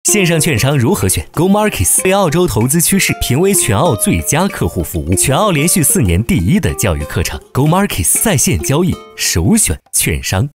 线上券商如何选 ？Go Markets 被澳洲投资趋势评为全澳最佳客户服务，全澳连续4年第1的教育课程。Go Markets 在线交易首选券商。